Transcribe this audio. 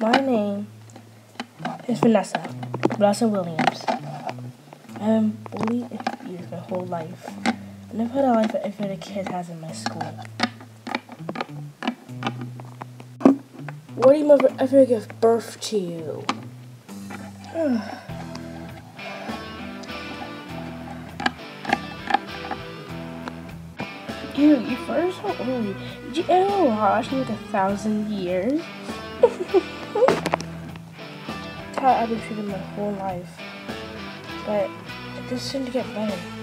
My name is Vanessa Williams. I've been bullied and abused my whole life. I never had a life that every other kid has in my school. What do you mother ever give birth to you? Ew, you first so early. Did you ever watch me like 1,000 years? That's how I've been treated my whole life. But it just seemed to get better.